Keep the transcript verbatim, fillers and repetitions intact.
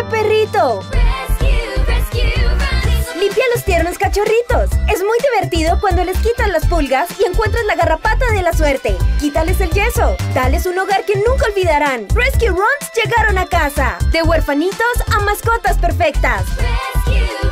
¡Ese perrito! Limpia a los tiernos cachorritos. Es muy divertido cuando les quitan las pulgas y encuentras la garrapata de la suerte. Quítales el yeso. Dales un hogar que nunca olvidarán. Rescue Runs llegaron a casa. De huerfanitos a mascotas perfectas. Rescue.